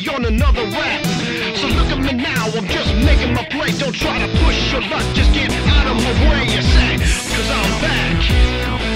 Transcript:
on another rap. So look at me now, I'm just making my play. Don't try to push your luck, just get out of my way, you say, cause I'm back.